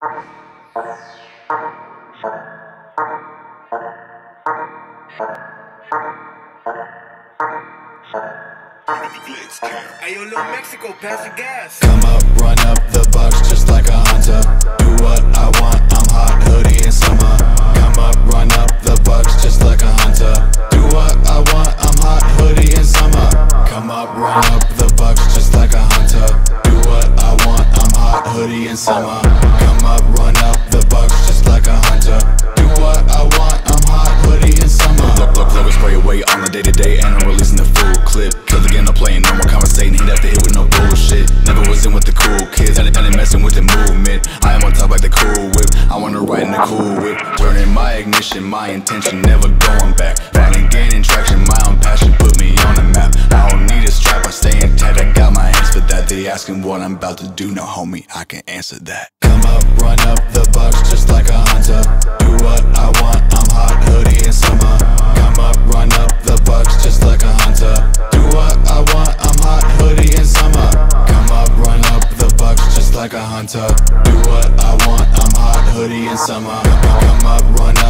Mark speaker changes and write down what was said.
Speaker 1: Hey, yo, Lil Mexico, pass the gas.
Speaker 2: Come up, run up the bucks just like a hunter. Do what I want, I'm hot, hoodie in summer. Come up, run up the bucks just like a hunter. Do what I want, I'm hot, hoodie in summer. Come up, run up the bucks just like a hunter. Do what I want, I'm hot, hoodie in summer. Come up, run up the bucks just like a hunter. Do what I want, I'm hot, hoodie in summer. Look, spray away on the day-to-day and I'm releasing the full clip. Cause again, I'm playing, no more conversating. He'd have to hit with no bullshit. Never was in with the cool kids, I ain't messing with the movement. I am on top like the cool whip, I wanna ride in the cool whip. Turning my ignition, my intention, never going back. Finally gaining traction, my own passion put me on the map. I don't need a strap, I stay intact, I got my hands for that. They asking what I'm about to do, no homie, I can answer that. Come up, run up the bucks just like a hunter. Do what I want, I'm hot, hoodie in summer. Come up, run up the bucks just like a hunter. Do what I want, I'm hot, hoodie in summer. Come up, run up the bucks just like a hunter. Do what I want, I'm hot, hoodie in summer. Come up, run